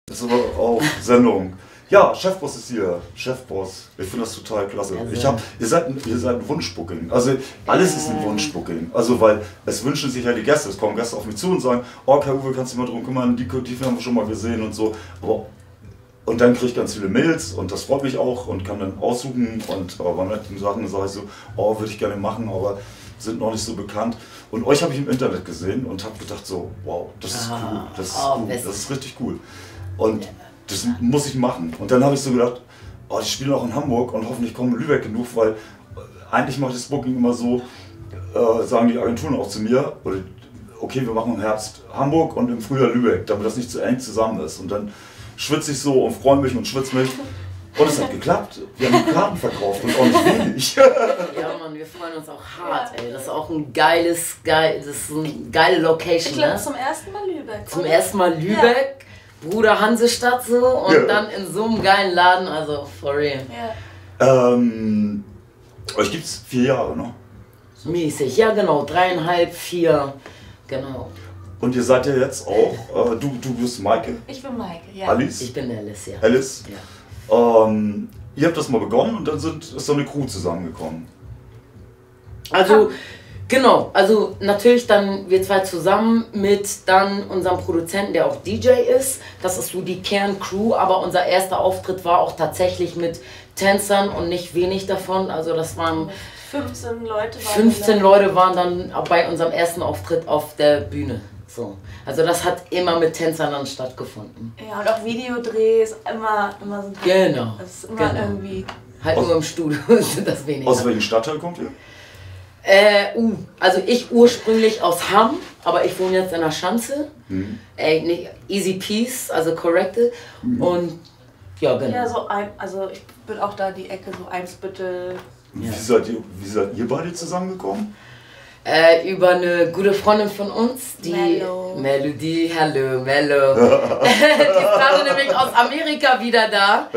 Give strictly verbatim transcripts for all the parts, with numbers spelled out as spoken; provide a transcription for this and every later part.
Das ist aber auch Sendung. Ja, Chefboss ist hier. Chefboss. Ich finde das total klasse. Also. Ich hab, ihr, seid, ihr seid ein Wunschbooking. Also alles ist ein Wunschbooking. Also weil es wünschen sich ja die Gäste. Es kommen Gäste auf mich zu und sagen, oh Herr Uwe, kannst du dich mal drum kümmern, die, die haben wir schon mal gesehen und so. Aber, und dann kriege ich ganz viele Mails und das freut mich auch und kann dann aussuchen. Und aber bei manchen Sachen sage ich so, oh, würde ich gerne machen, aber sind noch nicht so bekannt. Und euch habe ich im Internet gesehen und habe gedacht so, wow, das ist ah, cool, das ist, oh, cool, das ist richtig cool. Und ja. Das muss ich machen. Und dann habe ich so gedacht, oh, die spielen auch in Hamburg und hoffentlich kommen in Lübeck genug, weil eigentlich mache ich das Booking immer so, äh, sagen die Agenturen auch zu mir, oder, okay, wir machen im Herbst Hamburg und im Frühjahr Lübeck, damit das nicht zu eng zusammen ist. Und dann schwitze ich so und freue mich und schwitze mich. Und es hat geklappt. Wir haben die Karten verkauft und auch nicht wenig. Ja Mann, wir freuen uns auch hart, ey. Das ist auch ein geiles, geil, das ist eine geile Location, ich glaube, ne? zum ersten Mal Lübeck. Zum oder? ersten Mal Lübeck, ja. Bruder Hansestadt so und ja. Dann in so einem geilen Laden, also for real. Ja. Ähm, euch gibt's vier Jahre, ne? Mäßig, ja genau, dreieinhalb, vier, genau. Und ihr seid ja jetzt auch, äh, du, du bist Maike. Ich bin Maike, ja. Alice? Ich bin Alice, ja. Alice? Ja. Ähm, ihr habt das mal begonnen und dann sind, ist so eine Crew zusammengekommen. Also, genau, also natürlich dann wir zwei zusammen mit dann unserem Produzenten, der auch D J ist. Das ist so die Kerncrew, aber unser erster Auftritt war auch tatsächlich mit Tänzern und nicht wenig davon. Also das waren fünfzehn Leute. Waren fünfzehn Leute waren dann bei unserem ersten Auftritt auf der Bühne. So. Also das hat immer mit Tänzern dann stattgefunden. Ja, und auch Videodrehs, immer, immer so. Genau. Das ist immer genau. irgendwie. Halt aus, nur im Studio sind das weniger. Aus welchem Stadtteil kommt ihr? Äh, uh, also ich ursprünglich aus Hamm, aber ich wohne jetzt in der Schanze. Mhm. Äh, nicht Easy Peace, also Correcte. Mhm. Und ja, genau. Ja, so ein, also ich bin auch da die Ecke, so Eimsbüttel. Ja. Wie, seid ihr, wie seid ihr beide zusammengekommen? Äh, über eine gute Freundin von uns, die Mello. Melody, hallo Mello. Die ist gerade nämlich aus Amerika wieder da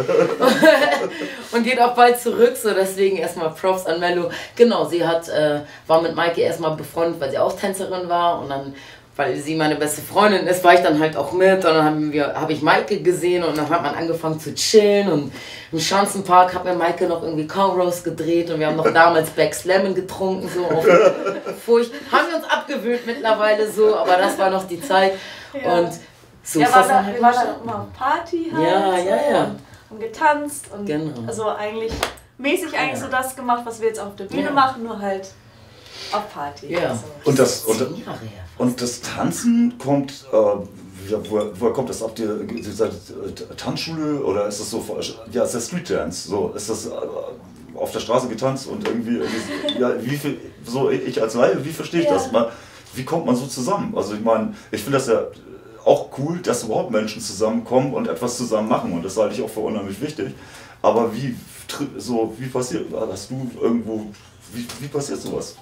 und geht auch bald zurück, so deswegen erstmal Props an Mello. Genau, sie hat, äh, war mit Maike erstmal befreundet, weil sie auch Tänzerin war und dann, weil sie meine beste Freundin ist, war ich dann halt auch mit und dann haben wir, habe ich Maike gesehen und dann hat man angefangen zu chillen und im Schanzenpark hat mir Maike noch irgendwie Cornrows gedreht und wir haben noch damals Becks Lemon getrunken, so auf Furcht. Haben wir uns abgewöhnt mittlerweile so, aber das war noch die Zeit. Ja. Und so ja, ist war das da, dann halt wir waren dann immer auf Party halt. Ja, so ja, ja. Und, und getanzt und genau. also eigentlich mäßig eigentlich ja. so das gemacht, was wir jetzt auf der Bühne ja. machen, nur halt auf Party. Ja. Also. Und das, und, Zehn Jahre her. und das Tanzen kommt, äh, woher, woher kommt das? Habt ihr, ihr seid äh, Tanzschule oder ist das so, ja, ist das Street Dance? So, ist das äh, auf der Straße getanzt und irgendwie, irgendwie ja, wie viel, so ich als Laie, wie verstehe ich ja. das? Mal, wie kommt man so zusammen? Also ich meine, ich finde das ja auch cool, dass überhaupt Menschen zusammenkommen und etwas zusammen machen und das halte ich auch für unheimlich wichtig. Aber wie, so, wie passiert, hast du irgendwo, wie, wie passiert sowas?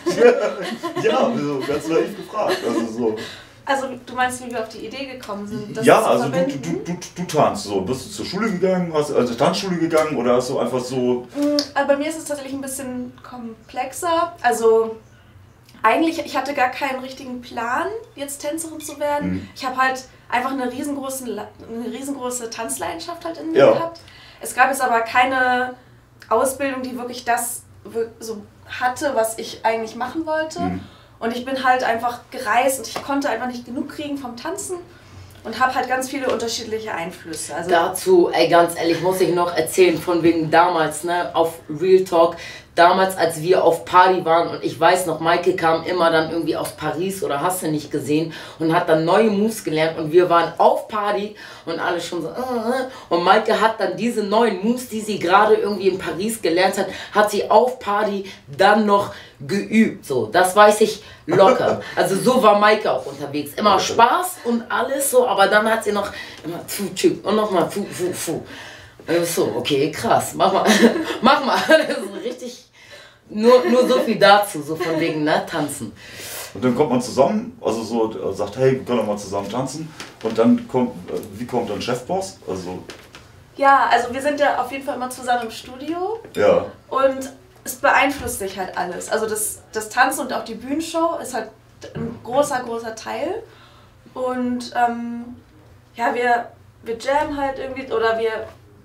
Ja, so ganz naiv gefragt. Also, so. Also du meinst, wie wir auf die Idee gekommen sind? Das Ja, zu also du, verbinden? du, du, du tanzt so. Bist du zur Schule gegangen, hast also Tanzschule gegangen oder hast du einfach so... Aber bei mir ist es tatsächlich ein bisschen komplexer. Also eigentlich, ich hatte gar keinen richtigen Plan, jetzt Tänzerin zu werden. Mhm. Ich habe halt einfach eine riesengroße, eine riesengroße Tanzleidenschaft halt in mir ja. gehabt. Es gab jetzt aber keine Ausbildung, die wirklich das so hatte, was ich eigentlich machen wollte. Mhm. Und ich bin halt einfach gereist und ich konnte einfach nicht genug kriegen vom Tanzen und habe halt ganz viele unterschiedliche Einflüsse. Also dazu, ey, ganz ehrlich, muss ich noch erzählen, von wegen damals, ne, auf Real Talk, damals, als wir auf Party waren und ich weiß noch, Maike kam immer dann irgendwie aus Paris oder hast du nicht gesehen und hat dann neue Moves gelernt und wir waren auf Party und alle schon so uh, und Maike hat dann diese neuen Moves, die sie gerade irgendwie in Paris gelernt hat, hat sie auf Party dann noch geübt, so, das weiß ich locker. Also so war Maike auch unterwegs, immer Spaß und alles so, aber dann hat sie noch immer pfu, tschü, und nochmal fu, fu, fu. So, okay, krass, mach mal, mach mal, das ist richtig, nur, nur so viel dazu, so von wegen, ne, tanzen. Und dann kommt man zusammen, also so, sagt, hey, wir können doch mal zusammen tanzen und dann kommt, wie kommt dann Chefboss, also... Ja, also wir sind ja auf jeden Fall immer zusammen im Studio ja. Und es beeinflusst sich halt alles, also das, das Tanzen und auch die Bühnenshow ist halt ein großer, großer Teil und ähm, ja, wir... wir jammen halt irgendwie oder wir,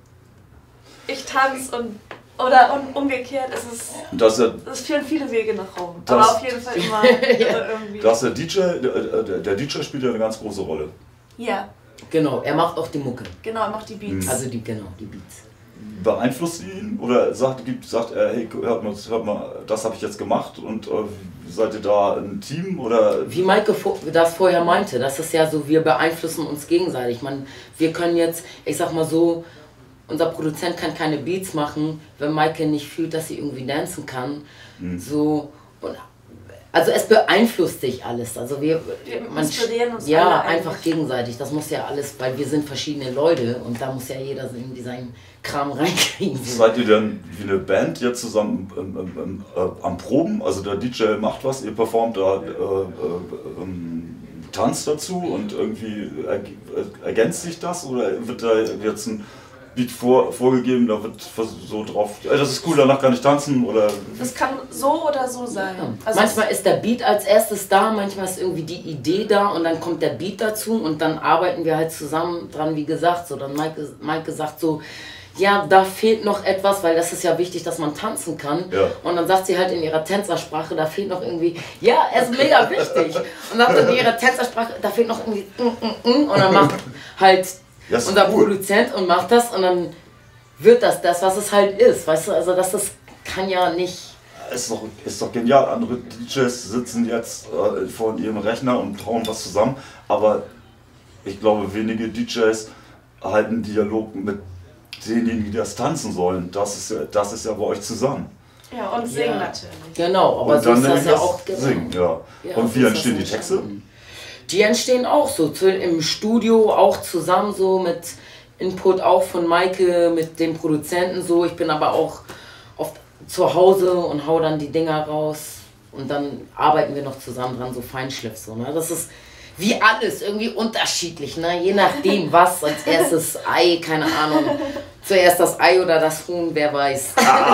ich tanze und, oder un, umgekehrt, es ist, das ist es führen viele Wege nach Rom, das, aber auf jeden Fall immer ja. irgendwie. Das der D J, der, der, der D J spielt ja eine ganz große Rolle. Ja. Genau, er macht auch die Mucke. Genau, er macht die Beats. Also die, genau, die Beats. Beeinflusst ihn oder sagt, gibt, sagt er, hey, hört mal, hört mal das habe ich jetzt gemacht und äh, seid ihr da ein Team oder? Wie Maike das vorher meinte, das ist ja so, wir beeinflussen uns gegenseitig. Man, wir können jetzt, ich sag mal so, unser Produzent kann keine Beats machen, wenn Maike nicht fühlt, dass sie irgendwie dancen kann. Mhm. So, und, also es beeinflusst sich alles. Also wir, wir man, inspirieren uns ja, alle einfach eigentlich. Gegenseitig. Das muss ja alles, weil wir sind verschiedene Leute und da muss ja jeder in seinen Kram reinkriegen. Seid ihr denn wie eine Band jetzt zusammen ähm, ähm, äh, am Proben? Also der D J macht was, ihr performt da, äh, äh, ähm, tanzt dazu und irgendwie ergänzt sich das oder wird da jetzt ein Beat vor, vorgegeben, da wird so drauf, ey, das ist cool, danach kann ich tanzen oder... Das kann so oder so sein. Ja. Also manchmal ist der Beat als erstes da, manchmal ist irgendwie die Idee da und dann kommt der Beat dazu und dann arbeiten wir halt zusammen dran, wie gesagt, so dann Maike, Maike sagt so, ja, da fehlt noch etwas, weil das ist ja wichtig, dass man tanzen kann. Ja. Und dann sagt sie halt in ihrer Tänzersprache, da fehlt noch irgendwie, ja, es ist mega wichtig. Und dann in ihrer Tänzersprache, da fehlt noch irgendwie, mm, mm, mm. Und dann macht halt unser cool. Produzent und macht das und dann wird das das, was es halt ist. Weißt du, also das ist, kann ja nicht... Ist doch, ist doch genial. Andere D Js sitzen jetzt äh, vor ihrem Rechner und trauen was zusammen. Aber ich glaube, wenige D Js halten einen Dialog mit denjenigen, die das tanzen sollen. Das ist ja, das ist ja bei euch zusammen. Ja, und singen ja. natürlich. Genau, aber und so dann ist das ja das auch... Genau. Singen, ja. Ja, und so wie ist entstehen die das Texte? Die entstehen auch so, im Studio auch zusammen so mit Input auch von Maike, mit dem Produzenten so. Ich bin aber auch oft zu Hause und hau dann die Dinger raus und dann arbeiten wir noch zusammen dran, so Feinschliff so. Ne? Das ist wie alles irgendwie unterschiedlich, ne? Je nachdem was, als erstes Ei, keine Ahnung. Zuerst das Ei oder das Huhn, wer weiß.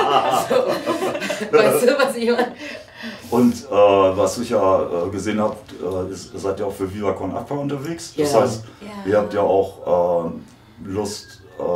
so. Weißt du, was ich meine? Und äh, was ich ja äh, gesehen habe, äh, ist, seid ihr auch für Viva Con Aqua unterwegs. Das ja. heißt, ja. ihr habt ja auch äh, Lust,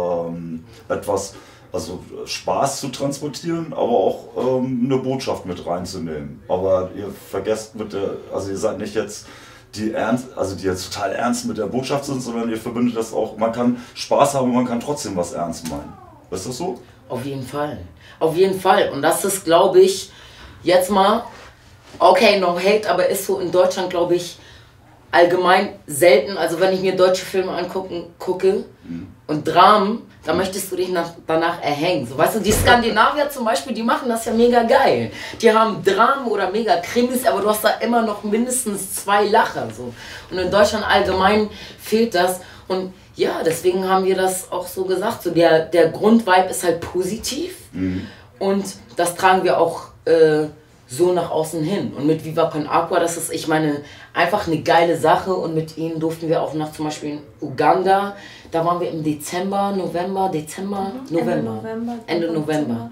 äh, etwas, also Spaß zu transportieren, aber auch ähm, eine Botschaft mit reinzunehmen. Aber ihr vergesst mit der, also ihr seid nicht jetzt die ernst, also die jetzt total ernst mit der Botschaft sind, sondern ihr verbindet das auch, man kann Spaß haben und man kann trotzdem was ernst meinen. Ist das so? Auf jeden Fall. Auf jeden Fall. Und das ist, glaube ich, jetzt mal, okay, no hate, aber ist so in Deutschland, glaube ich, allgemein selten. Also wenn ich mir deutsche Filme angucken, gucke mhm. und Dramen, da möchtest du dich nach, danach erhängen. So, weißt du, die Skandinavier zum Beispiel, die machen das ja mega geil. Die haben Dramen oder mega Krimis, aber du hast da immer noch mindestens zwei Lacher. So. Und in Deutschland allgemein fehlt das. Und ja, deswegen haben wir das auch so gesagt. So der, der Grundvibe ist halt positiv mhm. und das tragen wir auch äh, so nach außen hin. Und mit Viva Con Aqua, das ist, ich meine, einfach eine geile Sache. Und mit ihnen durften wir auch nach zum Beispiel in Uganda, da waren wir im Dezember, November, Dezember, mhm. November. Ende November. Ende November.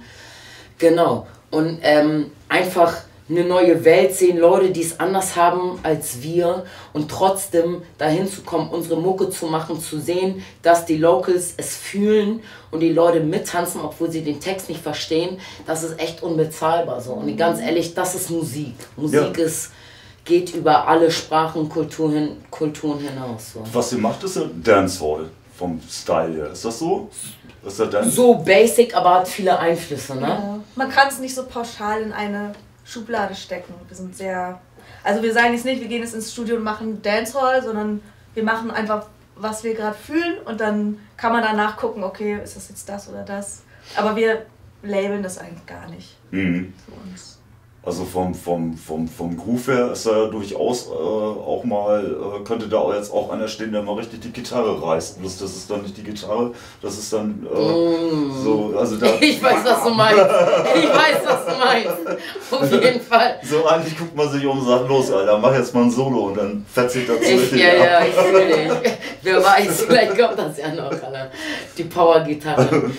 Genau. Und ähm, einfach eine neue Welt sehen, Leute, die es anders haben als wir und trotzdem dahin zu kommen, unsere Mucke zu machen, zu sehen, dass die Locals es fühlen und die Leute mittanzen, obwohl sie den Text nicht verstehen, das ist echt unbezahlbar so. Und ganz ehrlich, das ist Musik. Musik ja. ist, geht über alle Sprachen, Kulturen, Kulturen hinaus. So. Was ihr macht, ist ja Dancehall vom Style her. Ist das so? Ist das Dance? So basic, aber hat viele Einflüsse, ne? Ja. Man kann es nicht so pauschal in eine Schublade stecken. Wir sind sehr, also wir sagen jetzt nicht, wir gehen jetzt ins Studio und machen Dancehall, sondern wir machen einfach, was wir gerade fühlen und dann kann man danach gucken, okay, ist das jetzt das oder das. Aber wir labeln das eigentlich gar nicht. Mhm. Für uns. Also vom, vom, vom, vom Groove her ist er durchaus äh, auch mal, äh, könnte da jetzt auch einer stehen, der mal richtig die Gitarre reißt. Bloß das ist dann nicht die Gitarre, das ist dann äh, mm. so, also da... Ich weiß, was du meinst. Ich weiß, was du meinst. Auf jeden Fall. So eigentlich guckt man sich um und sagt, los Alter, mach jetzt mal ein Solo und dann fetzt sich dazu ich, Ja, ab. ja, ich fühle dich. Wer weiß, vielleicht kommt das ja noch, Alter. Die Power-Gitarre.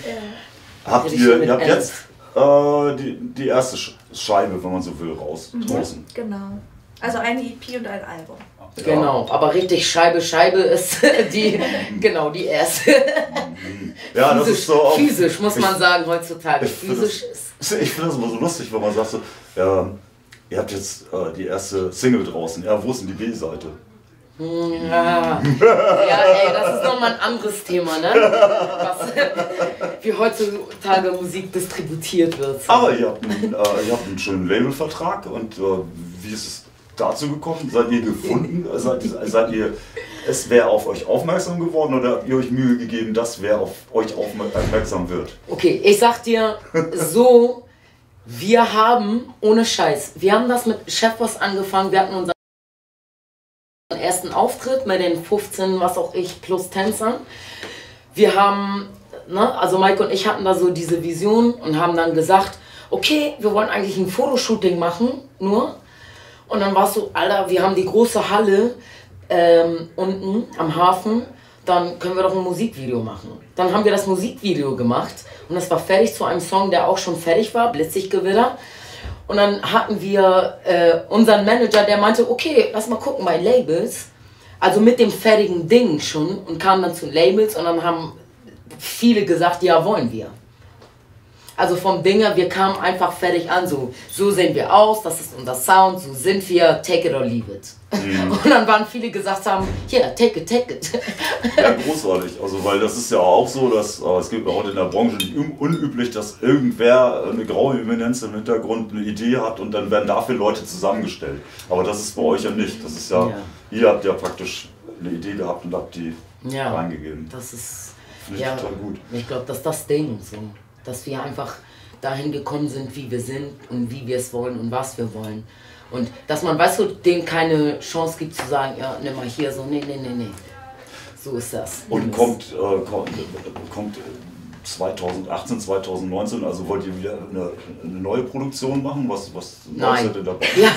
Ja. Habt ihr, ihr habt jetzt äh, die, die erste Scheibe, wenn man so will, raus mhm. draußen? Genau. Also eine E P und ein Album. Genau, aber richtig Scheibe, Scheibe ist die, genau, die erste. Ja, das physisch, ist so auch, physisch muss man ich, sagen heutzutage. Ich physisch ist. Ich finde das immer so lustig, wenn man sagt so, ja, ihr habt jetzt äh, die erste Single draußen, ja, wo ist denn die B-Seite? Ja. Ja, ey, das ist nochmal ein anderes Thema, ne? Was, wie heutzutage Musik distributiert wird. Aber ihr habt einen, äh, ihr habt einen schönen Labelvertrag und äh, wie ist es dazu gekommen? Seid ihr gefunden? Seid, seid ihr, es wäre auf euch aufmerksam geworden oder habt ihr euch Mühe gegeben, dass wer auf euch aufmerksam wird? Okay, ich sag dir so, wir haben, ohne Scheiß, wir haben das mit Chefboss angefangen, wir hatten unseren ersten Auftritt mit den fünfzehn, was auch ich, plus Tänzern. Wir haben, ne, also Mike und ich hatten da so diese Vision und haben dann gesagt, okay, wir wollen eigentlich ein Fotoshooting machen, nur. Und dann war es so, Alter, wir haben die große Halle ähm, unten am Hafen, dann können wir doch ein Musikvideo machen. Dann haben wir das Musikvideo gemacht und das war fertig zu einem Song, der auch schon fertig war, Blitziggewitter. Und dann hatten wir äh, unseren Manager, der meinte, okay, lass mal gucken bei Labels. Also mit dem fertigen Ding schon und kamen dann zu Labels und dann haben viele gesagt, ja, wollen wir. Also vom Dinger, wir kamen einfach fertig an, so, so sehen wir aus, das ist unser Sound, so sind wir, take it or leave it. Mhm. Und dann waren viele gesagt haben, ja, yeah, take it, take it. Ja, großartig, also weil das ist ja auch so, dass äh, es gibt heute in der Branche nicht unüblich, dass irgendwer eine graue Eminenz im Hintergrund eine Idee hat und dann werden dafür Leute zusammengestellt. Aber das ist bei euch ja nicht, das ist ja, ja. Ihr habt ja praktisch eine Idee gehabt und habt die ja, reingegeben. Das ist, finde ich ja, total gut. Ich glaube, das ist das Ding, so. Dass wir einfach dahin gekommen sind, wie wir sind und wie wir es wollen und was wir wollen. Und dass man, weißt du, denen keine Chance gibt zu sagen, ja, nimm mal hier so, nee, nee, nee, nee. So ist das. Und kommt, äh, kommt, kommt zwanzig achtzehn, zwanzig neunzehn, also wollt ihr wieder eine, eine neue Produktion machen? Was, was Nein. seid ihr dabei? Ja.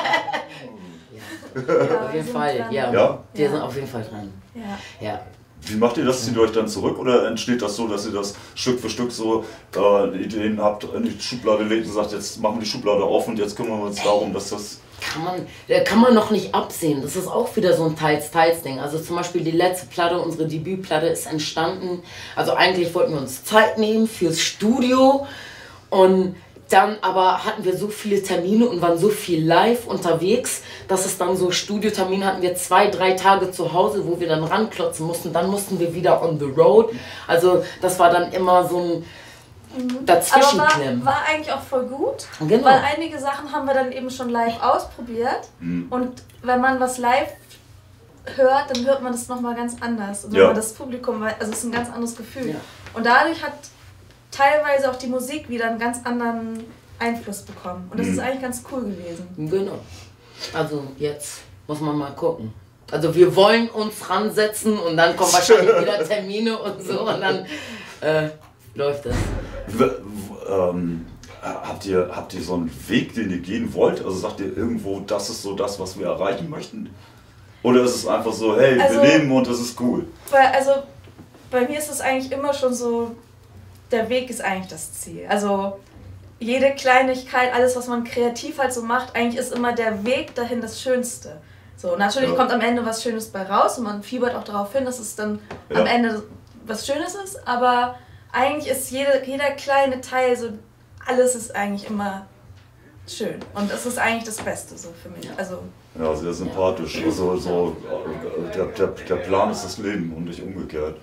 Ja, ja, auf jeden Fall, dran. ja. Ja? Wir Ja. sind auf jeden Fall dran. Ja. Ja. Wie macht ihr das? Zieht ihr euch dann zurück oder entsteht das so, dass ihr das Stück für Stück so äh, Ideen habt, in die Schublade legt und sagt, jetzt machen wir die Schublade auf und jetzt kümmern wir uns darum, dass das... Kann man, kann man noch nicht absehen. Das ist auch wieder so ein Teils-Teils-Ding. Also zum Beispiel die letzte Platte, unsere Debütplatte ist entstanden. Also eigentlich wollten wir uns Zeit nehmen fürs Studio und dann aber hatten wir so viele Termine und waren so viel live unterwegs, dass es dann so Studiotermine hatten wir zwei, drei Tage zu Hause, wo wir dann ranklotzen mussten. Dann mussten wir wieder on the road. Also das war dann immer so ein Dazwischenklemmen. Aber war, war eigentlich auch voll gut, Genau. weil einige Sachen haben wir dann eben schon live ausprobiert. Mhm. Und wenn man was live hört, dann hört man das nochmal ganz anders. Und wenn Ja. man das Publikum, also es ist ein ganz anderes Gefühl. Ja. Und dadurch hat teilweise auch die Musik wieder einen ganz anderen Einfluss bekommen. Und das Mhm. ist eigentlich ganz cool gewesen. Genau. Also jetzt muss man mal gucken. Also wir wollen uns ransetzen und dann kommen wahrscheinlich wieder Termine und so und dann äh, läuft das. W w ähm, habt, ihr, habt ihr so einen Weg, den ihr gehen wollt? Also sagt ihr irgendwo, das ist so das, was wir erreichen möchten? Oder ist es einfach so, hey, Also, wir leben und das ist cool? Weil, also bei mir ist es eigentlich immer schon so, der Weg ist eigentlich das Ziel. Also jede Kleinigkeit, alles was man kreativ halt so macht, eigentlich ist immer der Weg dahin das Schönste. So, natürlich Ja. kommt am Ende was Schönes bei raus und man fiebert auch darauf hin, dass es dann Ja. am Ende was Schönes ist, aber eigentlich ist jede, jeder kleine Teil, so alles ist eigentlich immer schön und das ist eigentlich das Beste so für mich. Also, Ja, sehr sympathisch. Also so, äh, der, der, der Plan ist das Leben und nicht umgekehrt.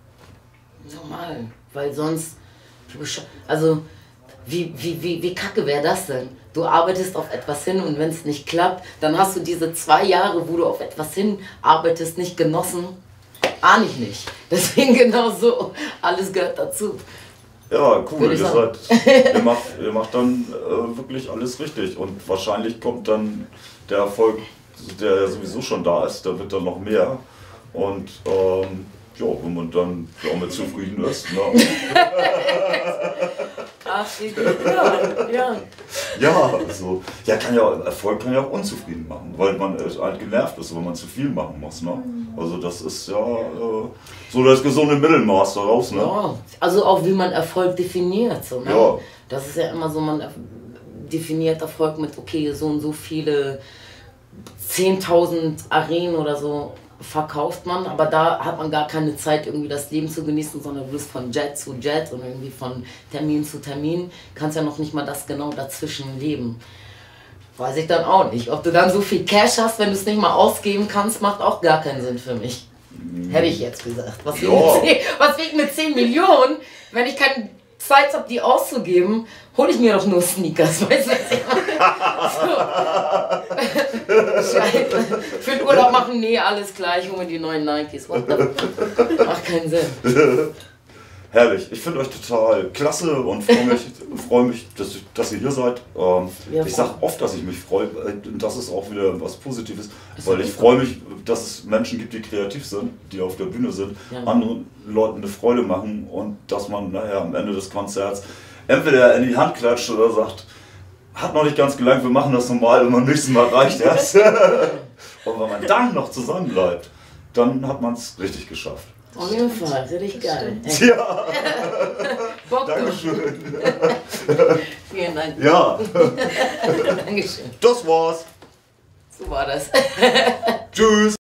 Normal, weil sonst, also wie, wie, wie, wie kacke wäre das denn? Du arbeitest auf etwas hin und wenn es nicht klappt, dann hast du diese zwei Jahre, wo du auf etwas hinarbeitest, nicht genossen. Ahne ich nicht. Deswegen genau so, alles gehört dazu. Ja, cool. Würde ich Ihr, sagen. seid, ihr, macht, ihr macht dann äh, wirklich alles richtig und wahrscheinlich kommt dann der Erfolg, der ja sowieso schon da ist, da wird dann noch mehr und ähm, ja, wenn man dann damit zufrieden ist. Ne? Ach, ja, ja. Ja, also, ja, kann ja, Erfolg kann ja auch unzufrieden machen, weil man äh, halt genervt ist, wenn man zu viel machen muss. Ne? Also das ist ja äh, so das gesunde Mittelmaß daraus. Ne? Ja, also auch wie man Erfolg definiert. So, ne? Ja. Das ist ja immer so, man definiert Erfolg mit, okay, so und so viele zehntausend Arenen oder so verkauft man, aber da hat man gar keine Zeit, irgendwie das Leben zu genießen, sondern du bist von Jet zu Jet und irgendwie von Termin zu Termin, kannst ja noch nicht mal das genau dazwischen leben. Weiß ich dann auch nicht. Ob du dann so viel Cash hast, wenn du es nicht mal ausgeben kannst, macht auch gar keinen Sinn für mich. Hätte ich jetzt gesagt. Was wegen, Ja. mit, zehn, was wegen mit zehn Millionen, wenn ich keine Zeit habe, die auszugeben, hole ich mir doch nur Sneakers. Weißt du, was ich meine? So. Scheiße. Für den Urlaub machen, nee, alles gleich, hol mir die neuen Nikes. What the- Macht keinen Sinn. Herrlich, ich finde euch total klasse und freue mich, freu mich dass, dass ihr hier seid. Ähm, Ja, ich sage oft, dass ich mich freue, und das ist auch wieder was Positives, Das weil ist ich super. freue mich, dass es Menschen gibt, die kreativ sind, die auf der Bühne sind, Ja. anderen Leuten eine Freude machen und dass man nachher am Ende des Konzerts entweder in die Hand klatscht oder sagt, hat noch nicht ganz gelangt, wir machen das normal und beim nächsten Mal reicht das. Und wenn man dann noch zusammen bleibt, dann hat man es richtig geschafft. Auf jeden Fall, richtig geil. Ja, Bock, du. Dankeschön. Vielen Dank. Ja, Dankeschön. das war's. So war das. Tschüss.